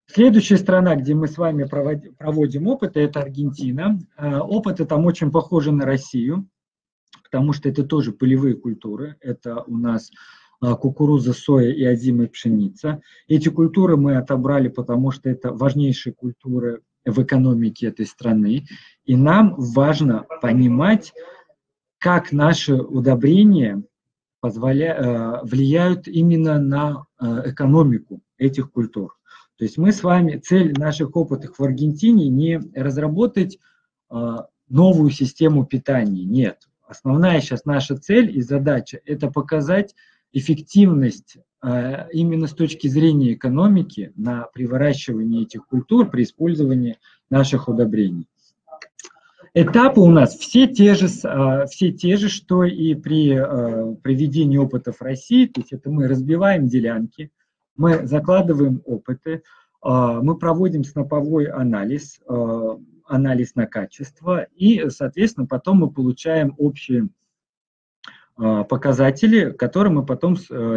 Следующая страна, где мы с вами проводим опыты, это Аргентина. Опыты там очень похожи на Россию, потому что это тоже полевые культуры. Это у нас кукуруза, соя и озимая пшеница. Эти культуры мы отобрали, потому что это важнейшие культуры в экономике этой страны. И нам важно понимать, как наши удобрения влияют именно на экономику этих культур. То есть мы с вами, цель наших опытов в Аргентине не разработать новую систему питания, нет. Основная сейчас наша цель и задача – это показать эффективность именно с точки зрения экономики при выращивании этих культур, при использовании наших удобрений. Этапы у нас все те же, что и при проведении опытов в России. То есть это мы разбиваем делянки, мы закладываем опыты, мы проводим сноповой анализ, анализ на качество, и, соответственно, потом мы получаем общие показатели, которые мы потом,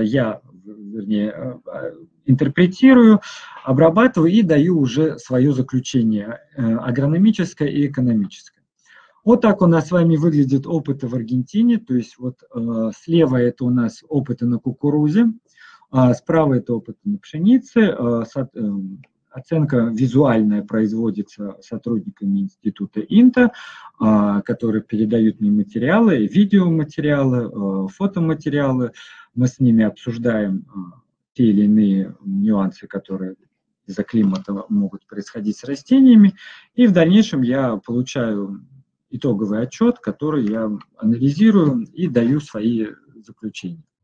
интерпретирую, обрабатываю и даю уже свое заключение агрономическое и экономическое. Вот так у нас с вами выглядят опыты в Аргентине. То есть вот слева это у нас опыты на кукурузе, справа это опыты на пшенице. Оценка визуальная производится сотрудниками института ИНТА, которые передают мне материалы, видеоматериалы, фотоматериалы. Мы с ними обсуждаем те или иные нюансы, которые из-за климата могут происходить с растениями. И в дальнейшем я получаю итоговый отчет, который я анализирую и даю свои заключения.